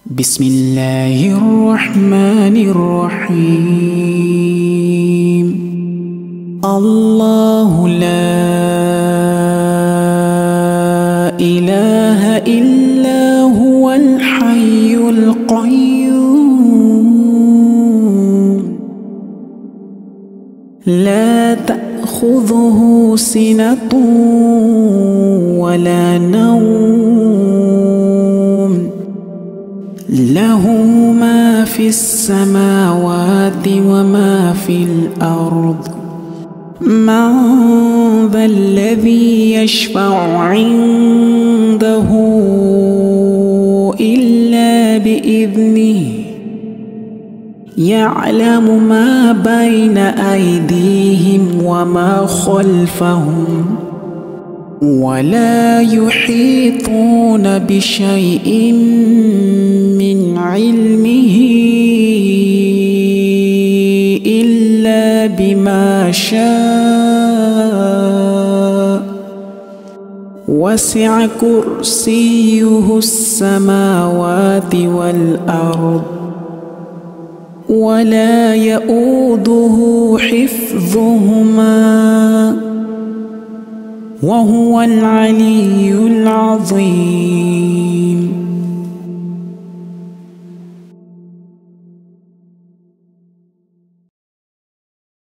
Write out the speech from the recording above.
بسم الله الرحمن الرحيم. الله لا إله إلا هو الحي القيوم لا تأخذه سنة ولا نوم له ما في السماوات وما في الأرض من ذا الذي يشفع عنده إلا بإذنه يعلم ما بين أيديهم وما خلفهم ولا يحيطون بشيء من علمه إلا بما شاء وسع كرسيه السماوات والأرض ولا يؤوده حفظهما وهو العلي العظيم.